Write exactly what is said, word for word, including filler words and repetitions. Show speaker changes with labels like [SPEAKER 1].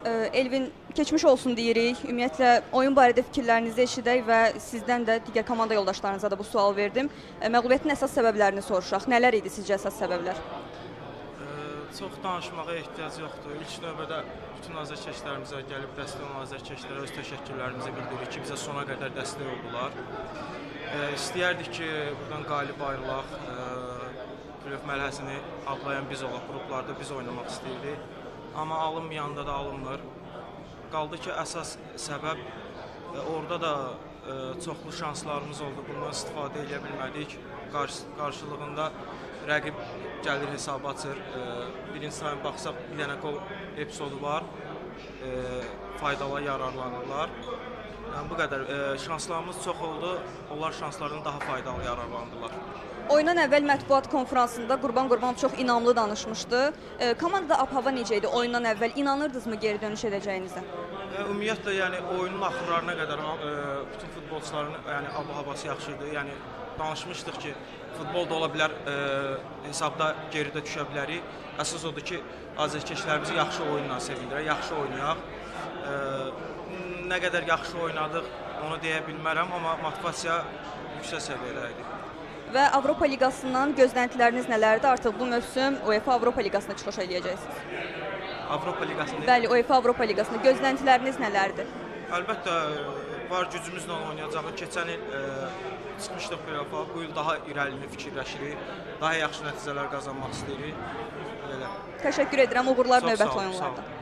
[SPEAKER 1] Elvin, keçmiş olsun deyirik. Ümumiyyətlə, oyun barədə fikirlərinizi eşidək və sizdən də digər komanda yoldaşlarınıza da bu sual verdim. Məğlubiyyətin əsas səbəblərini soruşaq. Nələr idi sizcə əsas səbəblər?
[SPEAKER 2] Çox danışmağa ehtiyac yoxdur. İlk növbədə bütün azərkeşlərimizə gəlib dəstək olan azərkeşlərə öz təşəkkürlərimizi bildiririk ki, bizə sona qədər dəstək oldular. İstəyərdik ki, buradan qalib ayrılaq. Playoff mərhələsini adlayan biz olaq, qruplarda biz oynamaq istəyirdik. Amma alınmayanda da alınmır. Qaldı ki, əsas səbəb orada da çoxlu şanslarımız oldu. Bundan istifadə edə bilmədik. Qarşılığında rəqib gəlir hesabı açır. Birinci sayın baxsaq, bir dənə qol epizodu var. Faydalı yararlanırlar. Bu qədər. Şanslarımız çox oldu. Onlar şanslardan daha faydalı yararlandılar.
[SPEAKER 1] Oyundan əvvəl mətbuat konfransında Qurban Qurbanov çox inamlı danışmışdı. Komandada ab-hava necə idi oyundan əvvəl? İnanırdınızmı geri dönüş edəcəyinizə?
[SPEAKER 2] Ümumiyyətlə, yəni oyunun axırlarına qədər bütün futbolçuların yəni ab-havası yaxşı idi. Yəni danışmışdıq ki, futbolda ola bilər hesabda geridə düşə bilərik. Əsas odur ki, azərkeşlərimizi yaxşı oyunla sevindirək, yaxşı oynayaq. Nə qədər yaxşı oynadıq, onu deyə bilmərəm, amma motivasiya yüksək səviyyədə idi.
[SPEAKER 1] Və Avropa Liqasından gözləntiləriniz nələrdir? Artıq bu mövsüm UEFA Avropa Liqasına çıxış edəcəksiniz.
[SPEAKER 2] Avropa Liqasında?
[SPEAKER 1] Bəli, UEFA Avropa Liqasında gözləntiləriniz nələrdir?
[SPEAKER 2] Əlbəttə, var gücümüzlə oynayacağıq. Keçən il çıxmışdıq playoff-a. Bu il daha irəlini fikirləşirik. Daha yaxşı nəticələr qazanmaq istəyirik.
[SPEAKER 1] Təşəkkür edirəm. Uğurlar növbəti oyunlarda.